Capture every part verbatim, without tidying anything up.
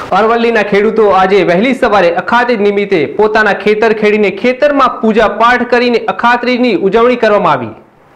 અરવલ્લીના ખેડૂતો આજે વહેલી સવારે અખાત્રીજ નિમિત્તે પોતાના ખેતર ખેડીને ખેતરમાં પૂજા પાઠ કરીને અખાત્રીજની ઉજવણી કરવામાં આવી।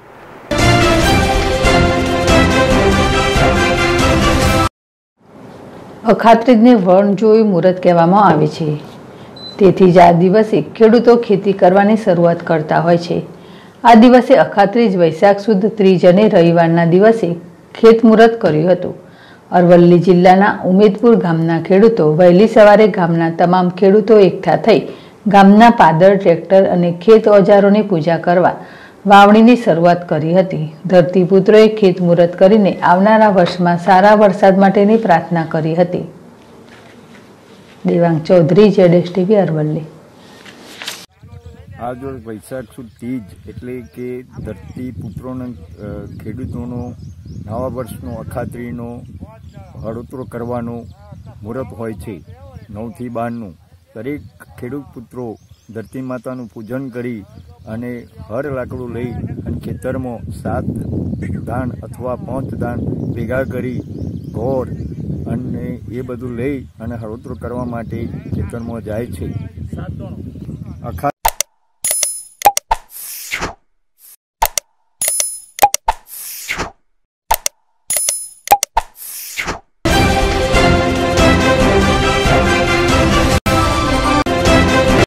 અખાત્રીજને વણજોઈ મુહૂર્ત કહેવામાં આવે છે, તેથી જ આ દિવસે ખેડૂતો ખેતી કરવાની શરૂઆત કરતા હોય છે। આ દિવસે અખાત્રીજ વૈશાખ સુદ ત્રીજ અને રવિવારના દિવસે ખેતમુહૂર્ત કર્યું હતું। અરવલ્લી જિલ્લાના ઉમેદપુર ગામના ખેડૂતો વહેલી સવારે ગામના તમામ ખેડૂતો એકઠા થઈ ગામના પાદર, ટ્રેક્ટર અને ખેત ઓજારોની પૂજા કરવા વાવણીની શરૂઆત કરી હતી। ધરતીપુત્રોએ ખેતમુહૂર્ત કરીને આવનારા વર્ષમાં સારા વરસાદ માટેની પ્રાર્થના કરી હતી। દેવાંગ ચૌધરી, જેડેશ ટીવી, અરવલ્લી। आज वैशाख सुद तीज एटले के धरती पुत्रों खेडूतों नवा वर्षनो अखात्रीनो हड़ोतरो करवानो मुहूर्त होय छे। नौ थी बारनु दरेक खेडूत पुत्रो धरती मातानु पूजन करी अने हर लाकड़ू लई अने खेतरमां सात दान अथवा पांच दान भेगा करी घोर अने ए बधुं लई अने हड़ोतरो करवा माटे खेतरमां जाय छे। अखा